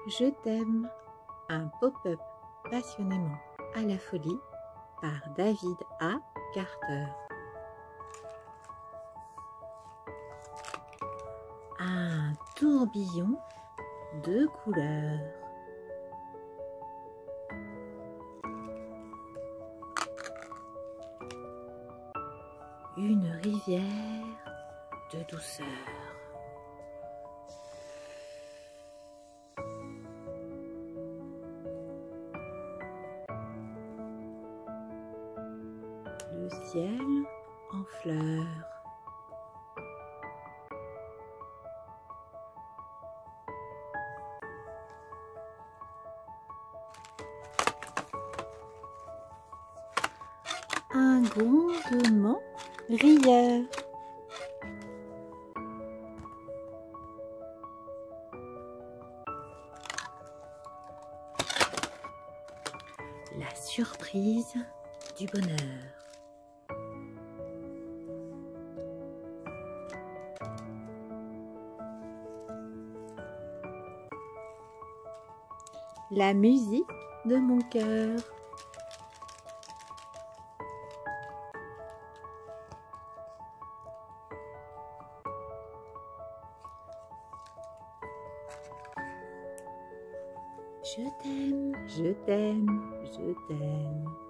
Je t'aime, un pop-up passionnément à la folie par David A. Carter. Un tourbillon de couleurs. Une rivière de douceur. Le ciel en fleurs. Un grondement rieur. La surprise du bonheur. La musique de mon cœur. Je t'aime, je t'aime, je t'aime.